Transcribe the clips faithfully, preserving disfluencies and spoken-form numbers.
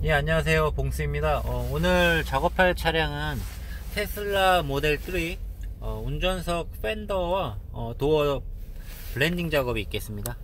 예, 안녕하세요. 봉스입니다. 어, 오늘 작업할 차량은 테슬라 모델 삼 어, 운전석 팬더와 어, 도어 블렌딩 작업이 있겠습니다.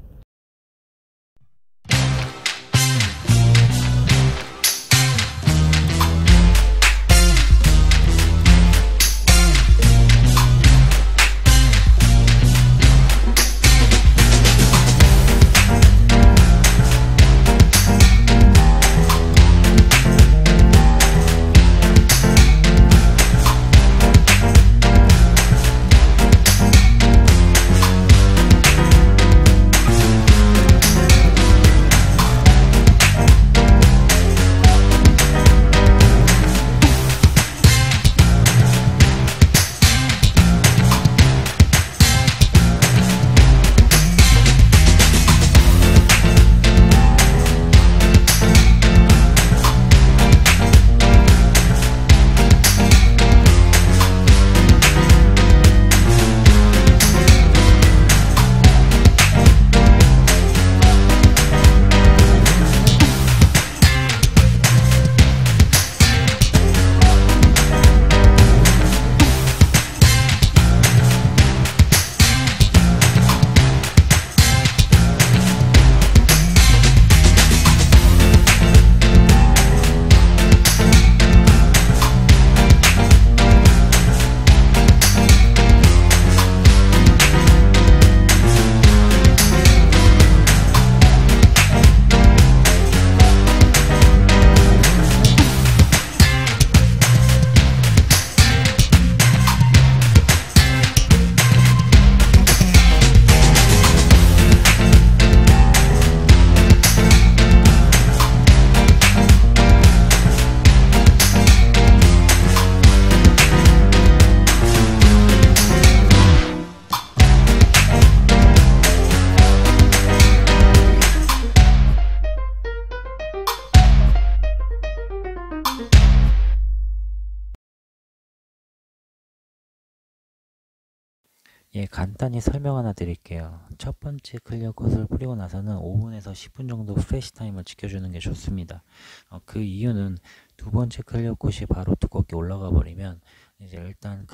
예, 간단히 설명 하나 드릴게요. 첫 번째 클리어 컷을 뿌리고 나서는 오 분에서 십 분 정도 프레시 타임을 지켜주는 게 좋습니다. 어, 그 이유는 두 번째 클리어 컷이 바로 두껍게 올라가 버리면 이제 일단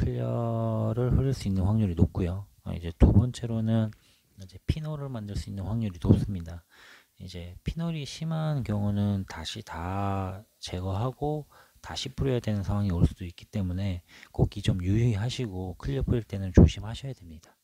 클리어를 흐를 수 있는 확률이 높고요. 어, 이제 두 번째로는 이제 피놀을 만들 수 있는 확률이 높습니다. 이제 피놀이 심한 경우는 다시 다 제거하고 다시 뿌려야 되는 상황이 올 수도 있기 때문에 꼭 이 점 유의하시고 클리어 뿌릴 때는 조심하셔야 됩니다.